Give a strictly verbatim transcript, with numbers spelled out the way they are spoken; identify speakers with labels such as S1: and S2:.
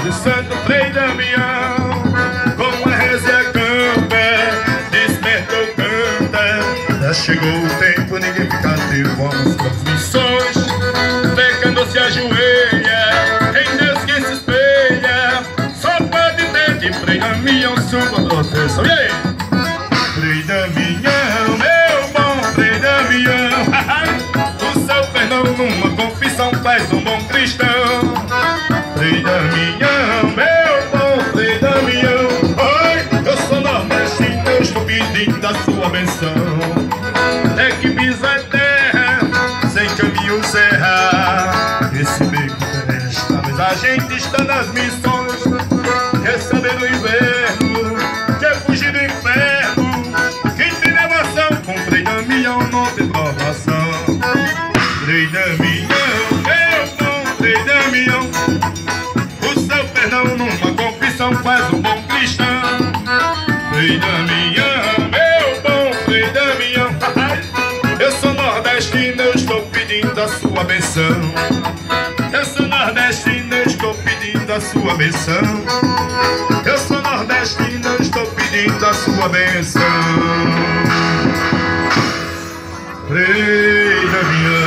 S1: do santo Frei Damião, com a reza canta, despertou canta. Já chegou o tempo, ninguém fica atento, vamos para as missões. Pecando se ajoelha, em Deus que se espelha, só pode ter de Frei Damião sua proteção. E aí? Frei Damião, meu bom Frei Damião, o seu perdão numa confissão faz um bom cristão. Frei Damião, meu bom Frei Damião, oi, eu sou nordestino, eu estou pedindo a sua benção. É que pisa a terra, sem caminho serra, esse beco presta, mas a gente está nas missões. Quer saber do inverno, quer fugir do inferno, quem tem devoção com Frei Damião não tem provação. Frei Damião, meu bom Frei Damião, o seu perdão numa confissão faz um bom cristão. Frei Damião, meu bom Frei Damião, eu sou nordestino, eu estou pedindo a sua benção. Eu sou nordestino, eu estou pedindo a sua benção. Eu sou nordestino, eu estou pedindo a sua benção. Frei Damião.